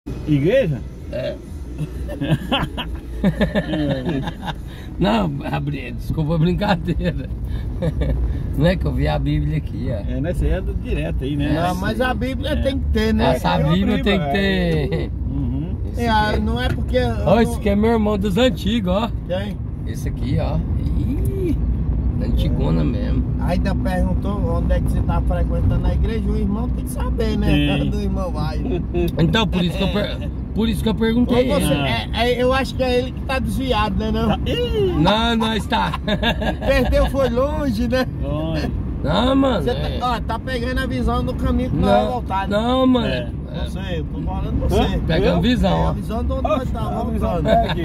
Igreja? É. Não, desculpa a brincadeira. Não é que eu vi a Bíblia aqui, ó. É, né? Você é direto aí, né? Não, mas a Bíblia tem que ter, né? Essa Bíblia tem que ter. Uhum. Não é porque... Ó, esse aqui é meu irmão dos antigos, ó. Quem? Esse aqui, ó. Ih, antigona mesmo. Ainda perguntou onde é que você tá frequentando a igreja. O irmão tem que saber, né? Tem. Do irmão vai. Então, por isso que eu perguntei. Ou você- Ah. eu acho que é ele que tá desviado, né? Não? Tá. Ih, Não está. Perdeu, foi longe, né? olha. Não, mano. Você tá pegando a visão do caminho que nós vamos voltar, né? Não, mano. É. Você, eu tô falando você. Pega a visão, É a ó. visão de onde nós tá voltando.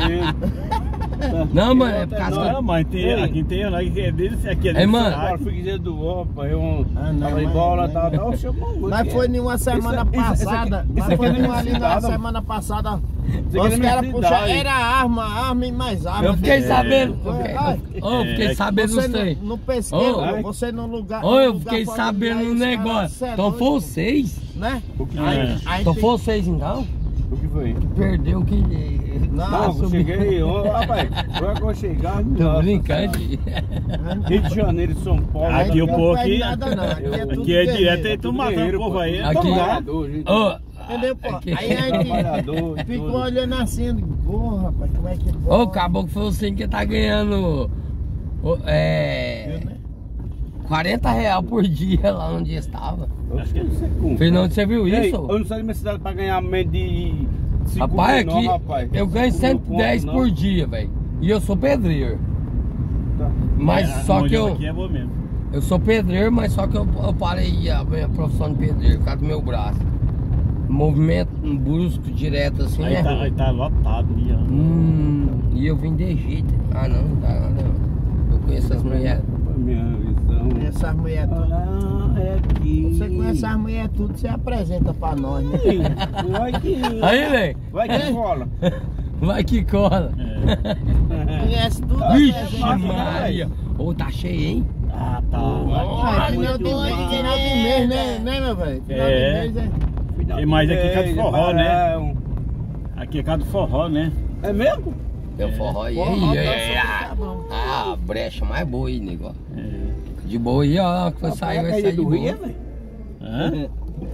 Não, mano, é por causa Não, mas tem, aqui tem um que é dele, aqui é dele. mano. Agora fui dizer do opa, eu não, tava em mas- bola, mas- tal, chamou. Nós foi numa semana passada. Nós foi numa ali na semana passada. Os caras puxaram. Era arma e mais arma. Eu fiquei sabendo. Ai, Eu fiquei sabendo Você disso aí. no pesqueiro, Ô, você no lugar. Ô, no eu lugar fiquei fora sabendo aí, no os caras, negócio. cê é Então doido, foi vocês? né? É. Aí Então tem- foi vocês então? O que foi? Perdeu que. Não, eu cheguei, rapaz, agora que eu chegar, Tô nossa, brincando. Rio de Janeiro, São Paulo. Aí Aqui o não povo perde aqui- nada, não. Aqui é tudo Aqui é guerreiro. direto aí, tu matando o povo aí. Aqui- Trabalhador, gente. Ô, Entendeu, pô? aqui- Aí a gente Trabalhador, ficou tudo. olhando assim, eu digo, pô, rapaz, como é que Ô, acabou que foi você que tá ganhando. Viu, né? R$ 40 por dia lá onde estava. Acho que não sei como. Fernando, você viu Ei, isso? eu não saio da minha cidade pra ganhar menos de 5 Rapaz, mil, não, aqui rapaz. eu ganho 5 mil 110 conto, por não. dia, velho. E eu sou pedreiro. Tá. Mas É, só onde que eu. Aqui é bom mesmo. Eu sou pedreiro, mas só que eu parei a minha profissão de pedreiro por causa do meu braço. Movimento brusco, direto assim, Aí é tá, ruim. aí tá lotado ali, ó. E eu vim de jeito. Ah, não dá nada não. Eu conheço as mulheres. Minha visão. Essas mulheres tudo. Ah, é aqui. Você conhece as mulheres tudo, você apresenta pra nós, né? Vai que. Aí, velho, Vai que cola. vai que cola. É. Conhece tudo, Vixe, apresenta. Maria. Ô, tá cheio, hein? Ah, tá. Ah, final de mês, né, meu velho? Final É. de mês, Mas aqui é casa do forró, né? É, Aqui é casa do forró, né? é mesmo? Eu forró aí. Forró, É, tá bom. a brecha mais boa aí, nego. É. De boa aí, ó. Que vai sair, vai sair de do Rio, boa. velho? Hã?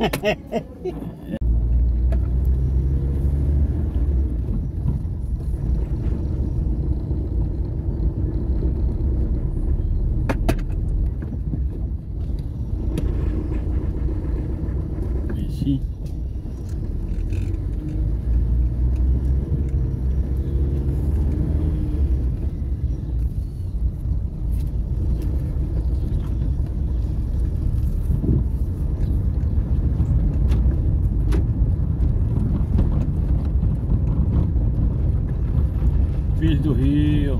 Vixe. Filho do Rio.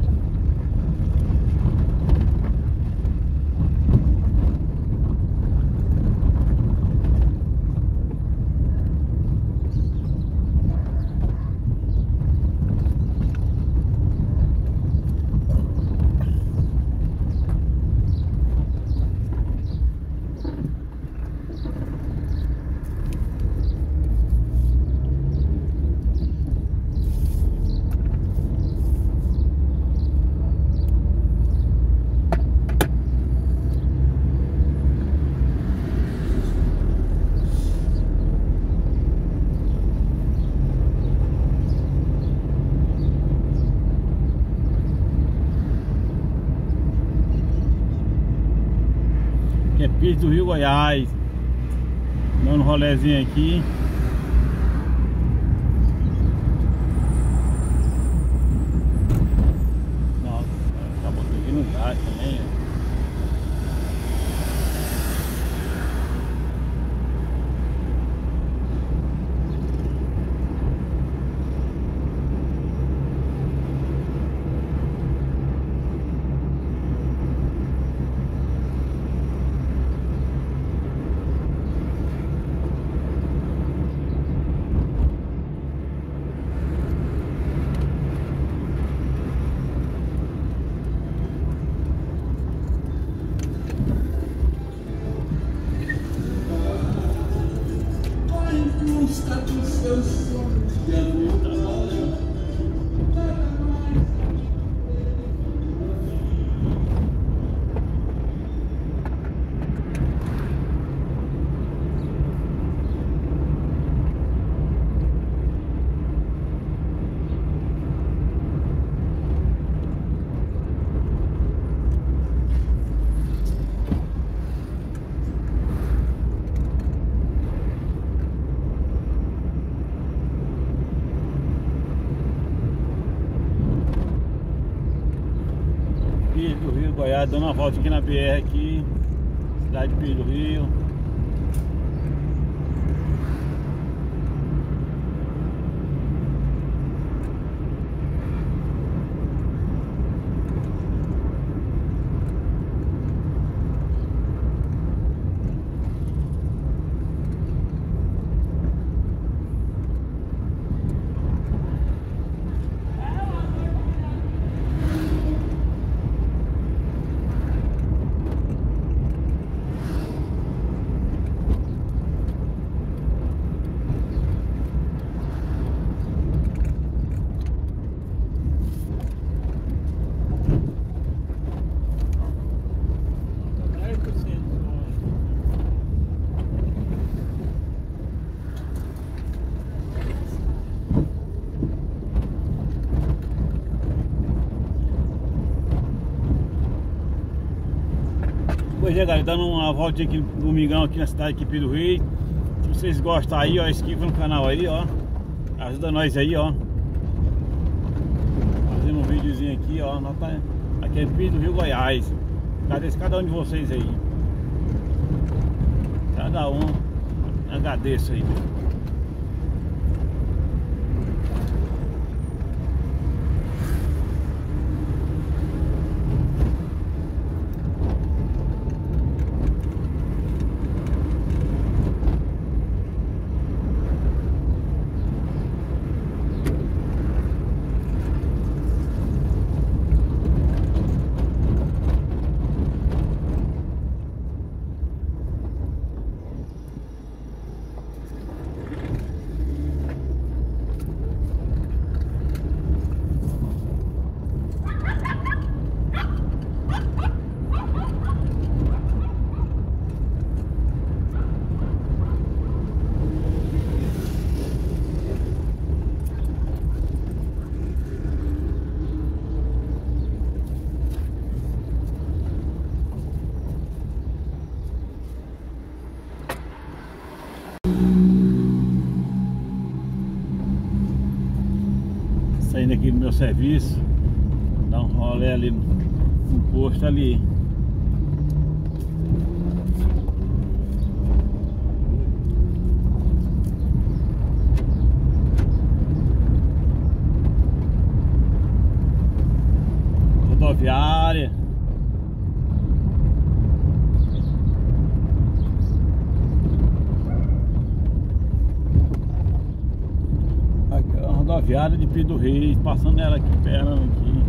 Que é Pires do Rio, Goiás. Dando um rolezinho aqui. Nossa, acabou aqui no gás também. Pires do Rio, Goiás, dando uma volta aqui na BR aqui, cidade de Pires do Rio. Pois é, galera, dando uma voltinha aqui no domingão aqui na cidade aqui Pires do Rio. Se vocês gostam aí, ó, inscreva no canal aí, ó. Ajuda nós aí, ó. Fazendo um videozinho aqui, ó. Aqui é Pires do Rio, Goiás. Agradeço cada um de vocês aí. Cada um, agradeço aí. Saindo aqui do meu serviço, dar um rolê ali no posto ali. Rodoviária. Rodoviária de Pires do Rio, passando ela aqui, perto aqui.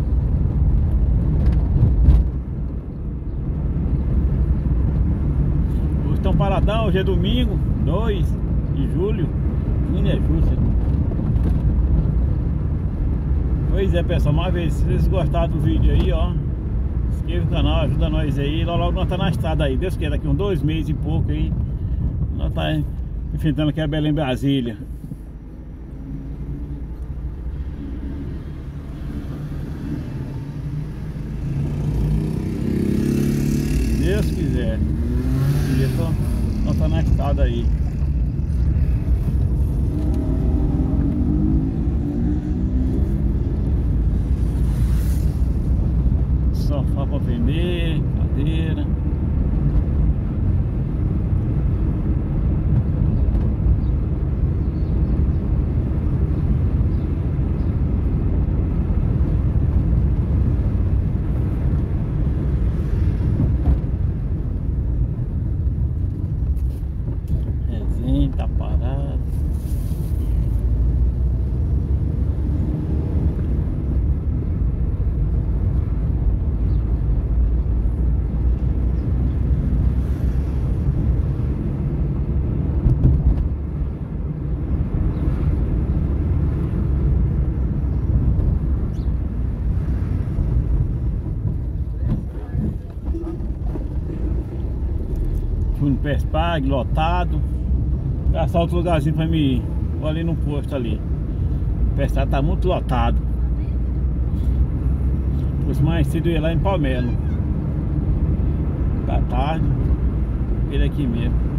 Hoje estão paradão, hoje é domingo, 2 de julho. Junho é julho. Pois é, pessoal, uma vez, se vocês gostaram do vídeo aí, ó, inscreva no canal, ajuda nós aí. Logo nós tá na estrada aí, Deus queira, daqui uns 2 meses e pouco aí, nós tá enfrentando aqui a Belém, Brasília. Deus quiser. E eu tô na estrada aí. Sofá pra vender, cadeira. Pespag, lotado. Caçar outro lugarzinho pra mim ir. Vou ali no posto ali. O Pespag tá muito lotado. Pois mais cedo eu ia lá em Palmelo. Da tarde. Ele aqui mesmo.